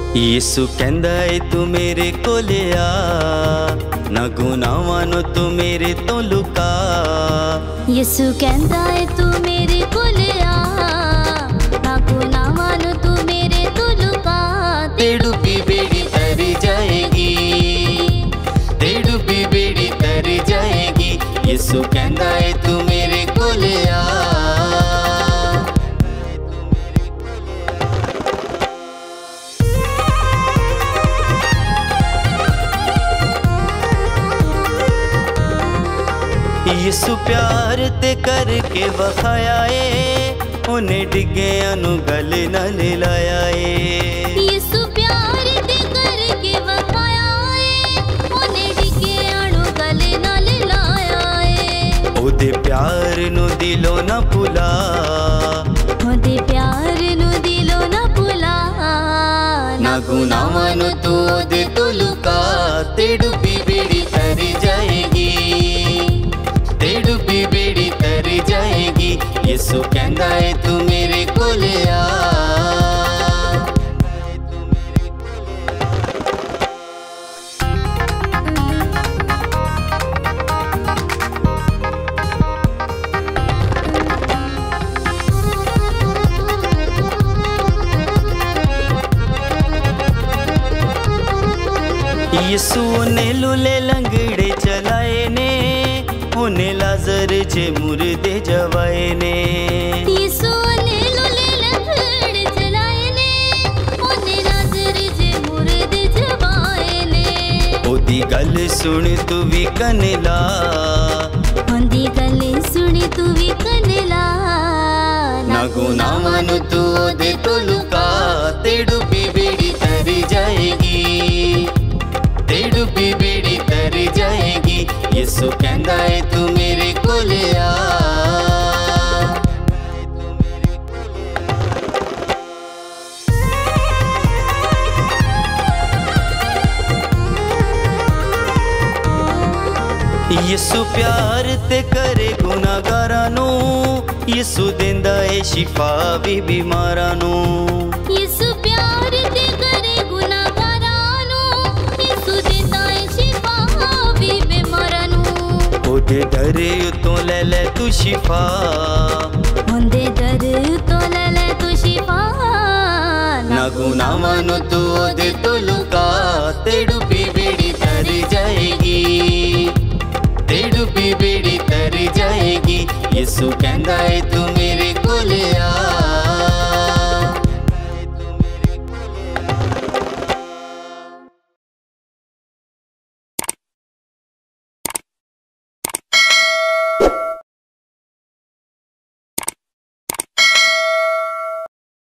यीशु कहंदा है तू मेरे कोल आ, ना गुनाहां नूं तू मेरे तो लुका। यीशु कहंदा है तू मेरे कोल आ, ना गुनाहां नूं तू मेरे तो लुका। ते डुबी बेड़ी तरी जाएगी, ते डुबी बेड़ी तरी जाएगी। यीशु कहंदा है तू मेरे कोल आ। यीशु प्यार ते करके वखाया है, उन्हें डिग्गियां नूं गले नाल लाया है। यीशु प्यार ते करके वखाया है, उन्हें डिग्गियां नूं गले नाल लाया है। ओदे प्यार नूं दिलों ना भुला, ओदे प्यार नूं दिलों ना भुला। ना गुनाहां नूं तू ओदे तो लुका। ते डुबी बेड़ी तरी जाएगी, ते डुबी बेड़ी तरी जाएगी। यीशु कहंदा है तू मेरे कोल आ। यीशु ने लूले लंगड़े चलाए ने, उन्हें लाजर जे मुर्दे जवाए ने। यीशु ने लूले लंगड़े चलाए ने, उन्हें लाजर जे मुर्दे जवाए ने। ओदी गल सुन तू भी कनला, ओदी गल सुन तू भी कनला। ना गुनाहां नूं तू ओदे तो लुका। ते डुबी बेड़ी तरी जाएगी, ते डुबी बेड़ी तरी जाएगी। यीशु कहंदा है तू मेरे कोल आ। यीशु प्यार ते करे गुनाहगारां नूं, यीशु देंदा है शिफा भी बीमारां नूं। यीशु प्यार ते करे गुनाहगारां नूं, यीशु देंदा है शिफा भी बीमारां नूं। ओदे दर उतों ले तू शिफा, ओदे दर उतों ले तू शिफा। ना गुनाहां नूं तू ओदे तो लुका। ते डुबी बेड़ी तरी जाएगी, ते डुबी बेड़ी तरी जाएगी। यीशु कहंदा है तू